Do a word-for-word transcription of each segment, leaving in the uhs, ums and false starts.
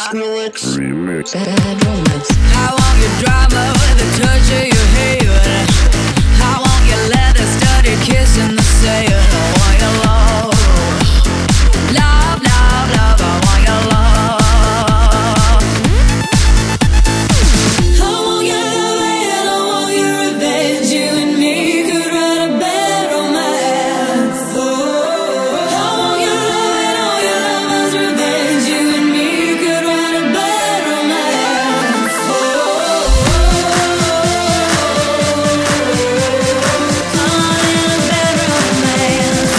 Skrillex remix. Bad romance. I want your drama with the touch of your hair. I want your leather studded kiss in the sand. I want your love, love, love, love. I want your love. I want your love and I want your revenge. You and me could write a bad romance. I want your love and all your lovers' revenge. You and me could write a bad romance. I want a bad romance.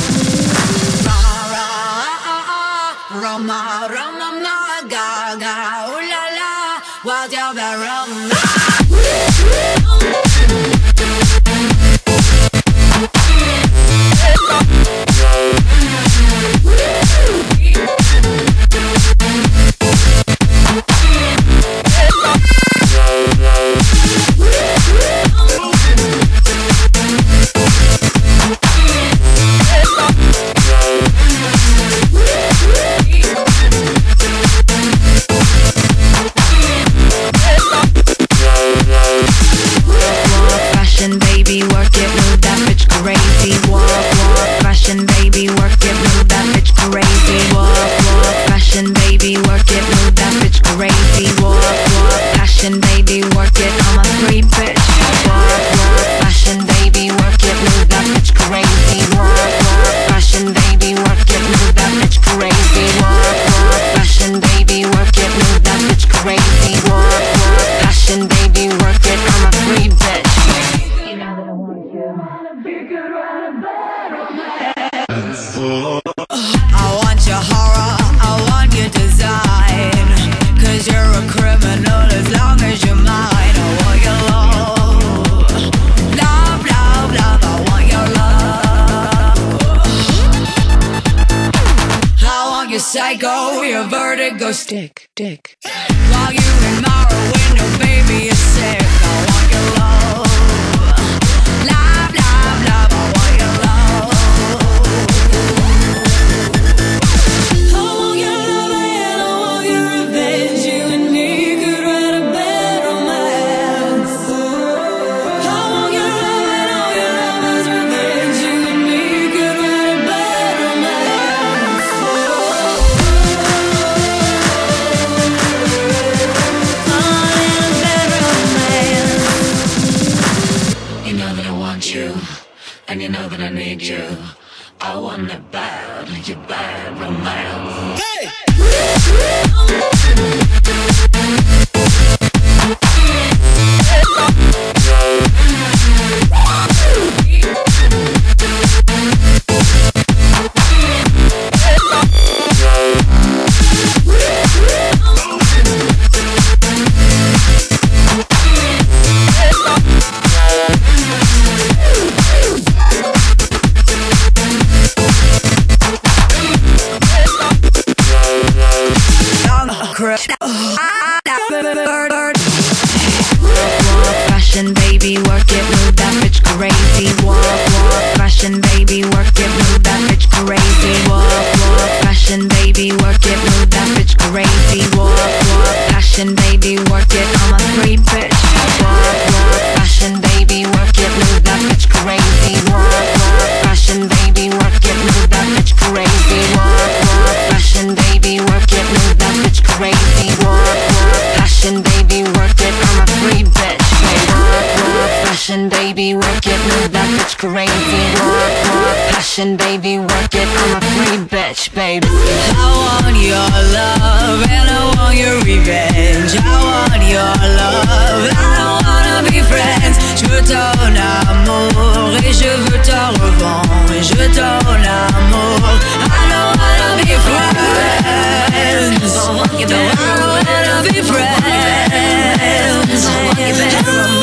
Roma, Roma, Roma, ga, ga, ooh la la. What's your bad romance? Fashion, baby, work it, move that bitch crazy. Walk, walk, fashion, baby, work it, move that bitch crazy. Walk, walk, fashion, baby, work it, move that bitch crazy. Walk, walk, fashion, baby, work it, I'm a free bitch. Walk, walk, fashion, baby, work it, move that bitch crazy. Walk, walk, fashion, baby, work it, move that bitch crazy. Walk, walk, fashion, baby, work it, move that bitch crazy. Walk, walk, fashion, baby, work it, I'm a free bitch. I want your horror, I want your design. Cause you're a criminal as long as you're mine. I want your love, love, love, love. I want your love. I want your psycho, your vertigo stick, dick. While you admire a window, baby, you're sick. I want your love, love, love, love. I want your love. And you know that I need you. I want it bad, you bad romance. Hey! Fashion, baby, work it, move that bitch crazy. Walk, walk, fashion, baby, work it, move that bitch crazy. Walk, walk, fashion, baby, work it, move that bitch crazy. Walk, walk, fashion, baby, work it, I'm a free bitch. Walk, walk, fashion, baby, work it, move that bitch crazy. Walk, walk, fashion, baby, work it, move that bitch crazy. Walk, walk, fashion, baby, work it, move that bitch crazy. Walk, walk, fashion, baby, work it, I'm a free bitch. Walk, walk, fashion, baby, work it, move that bitch crazy. Walk, walk, passion, baby, work it, I'm a free bitch, baby. I want your love and I want your revenge. I want your love, I don't wanna be friends. Je veux ton amour et je veux ta revanche. Je ton amour, I don't wanna be friends. I don't wanna be friends.